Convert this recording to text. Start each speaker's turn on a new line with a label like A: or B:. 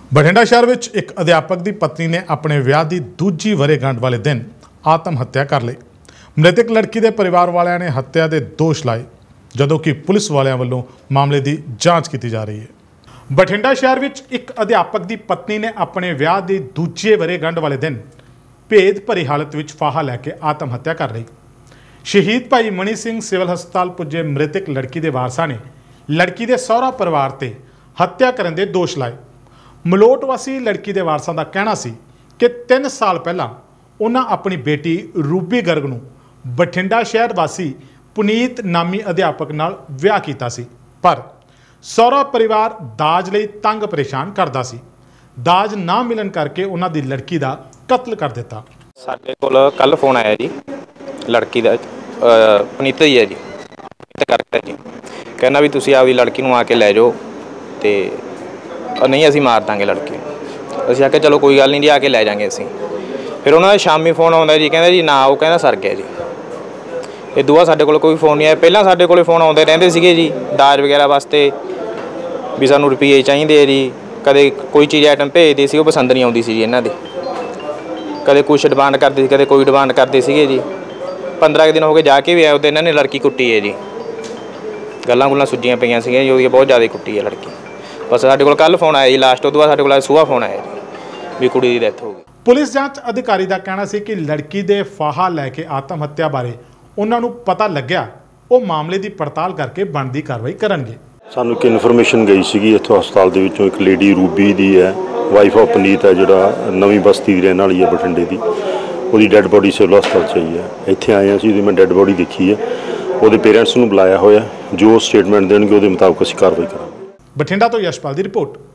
A: ਬਠਿੰਡਾ ਸ਼ਹਿਰ ਵਿੱਚ ਇੱਕ ਅਧਿਆਪਕ ਦੀ ਪਤਨੀ ਨੇ ਆਪਣੇ ਵਿਆਹ ਦੀ ਦੂਜੀ ਵਰ੍ਹੇਗੰਢ ਵਾਲੇ ਦਿਨ ਆਤਮ ਹੱਤਿਆ ਕਰ ਲਈ। ਮ੍ਰਿਤਕ ਲੜਕੀ ਦੇ ਪਰਿਵਾਰ ਵਾਲਿਆਂ ਨੇ ਹੱਤਿਆ ਦੇ ਦੋਸ਼ ਲਾਏ, ਜਦੋਂ ਕਿ ਪੁਲਿਸ ਵਾਲਿਆਂ ਵੱਲੋਂ ਮਾਮਲੇ ਦੀ ਜਾਂਚ ਕੀਤੀ ਜਾ ਰਹੀ ਹੈ। ਬਠਿੰਡਾ ਸ਼ਹਿਰ ਵਿੱਚ ਇੱਕ ਅਧਿਆਪਕ ਦੀ ਪਤਨੀ ਨੇ ਆਪਣੇ ਵਿਆਹ ਦੀ ਦੂਜੀ ਵਰ੍ਹੇਗੰਢ ਵਾਲੇ ਦਿਨ ਭੇਦ ਭਰੀ ਹਾਲਤ ਵਿੱਚ ਫਾਹਾ ਲੈ ਕੇ ਆਤਮ ਹੱਤਿਆ ਕਰ ਲਈ। ਸ਼ਹੀਦ ਭਾਈ ਮਣੀ ਸਿੰਘ ਸਿਵਲ ਹਸਪਤਾਲ ਪੁੱਜੇ ਮ੍ਰਿਤਕ ਲੜਕੀ ਦੇ ਵਾਰਸਾਂ ਨੇ ਲੜਕੀ ਦੇ ਸਹੁਰਾ ਪਰਿਵਾਰ ਤੇ ਹੱਤਿਆ ਕਰਨ ਦੇ ਦੋਸ਼ ਲਾਏ। ਮਲੋਟ ਵਾਸੀ ਲੜਕੀ ਦੇ ਵਾਰਸਾਂ ਦਾ ਕਹਿਣਾ ਸੀ ਕਿ 3 ਸਾਲ ਪਹਿਲਾਂ ਉਹਨਾਂ ਆਪਣੀ ਬੇਟੀ ਰੂਬੀ ਗਰਗ ਨੂੰ ਬਠਿੰਡਾ ਸ਼ਹਿਰ ਵਾਸੀ ਪੁਨੀਤ ਨਾਮੀ ਅਧਿਆਪਕ ਨਾਲ ਵਿਆਹ ਕੀਤਾ ਸੀ, ਪਰ ਸਹੁਰਾ ਪਰਿਵਾਰ ਦਾਜ ਲਈ ਤੰਗ ਪਰੇਸ਼ਾਨ ਕਰਦਾ ਸੀ। ਦਾਜ ਨਾ ਮਿਲਣ ਕਰਕੇ ਉਹਨਾਂ ਦੀ ਲੜਕੀ ਦਾ ਕਤਲ ਕਰ ਦਿੱਤਾ।
B: ਸਾਡੇ ਕੋਲ ਕੱਲ ਫੋਨ ਆਇਆ ਜੀ, ਲੜਕੀ ਦਾ ਪੁਨੀਤ ਹੀ ਹੈ ਜੀ, ਕਰਕੇ ਜੀ ਕਹਿੰਦਾ ਵੀ ਤੁਸੀਂ ਆਪਦੀ ਲੜਕੀ ਨੂੰ ਆ ਕੇ ਲੈ ਜਾਓ ਤੇ नहीं असी मार देंगे लड़की। असीं आखे चलो कोई गल नहीं जी, आके लै जाएंगे असीं। फिर उन्होंने शामी फोन आता जी, कहते जी ना वो कहना सर गया जी। ये दूआ साडे कोल कोई फोन नहीं आया। पहलां साडे कोल फोन आउंदे रहिंदे सीगे जी दाज वगैरह वास्ते भी सानूं रुपये चाहीदे जी। कदे कोई चीज़ आइटम भेजदे सी, वो पसंद नहीं आउंदी सी जी इन्हां दे। कदे कुछ डिमांड करदे सी, कदे कोई डिमांड करदे सीगे जी। 15 दिन हो गए जाके भी आए, उदे इन्हां ने लड़की कुट्टी है जी। गल्लां गुल्लां सुज्जियां पईयां सीगियां जी, ओहदी बहुत ज़्यादा कुट्टी है लड़की। बस साडे कोल कल फोन आया जी लास्ट, उस तो बाद साडे कोल सुबह फोन आया जी भी कुड़ी दी डेथ हो गई।
A: पुलिस जांच अधिकारी का कहना सी कि लड़की दे फाहा लैके आत्म हत्या बारे उन्हां नूं पता लग्या, वो मामले की पड़ताल करके बनती कार्रवाई करनगे।
C: सानूं एक इन्फॉर्मेशन गई सी इत्थों हस्पताल दे विचों एक लेडी रूबी दी है, वाइफ ऑफ पुनीत है, जिहड़ा नवीं बस्ती दी रहण वाली है बठिंडे दी। ਉਹਦੀ ਡੈੱਡ ਬੋਡੀ ਸਿਵਲ ਹਸਪਤਾਲ 'ਚ ਆਈ ਹੈ। ਇੱਥੇ ਆਏ ਅਸੀਂ, ਉਹਦੀ ਮੈਂ ਡੈੱਡ ਬੋਡੀ ਦੇਖੀ ਹੈ। ਉਹਦੇ ਪੇਰੈਂਟਸ ਨੂੰ ਬੁਲਾਇਆ ਹੋਇਆ, ਜੋ ਸਟੇਟਮੈਂਟ ਦੇਣਗੇ ਉਹਦੇ ਮੁਤਾਬਕ ਅਸੀਂ ਕਾਰਵਾਈ ਕਰਾਂਗੇ।
A: ਬਠਿੰਡਾ ਤੋਂ ਯਸ਼ਪਾਲ ਦੀ ਰਿਪੋਰਟ।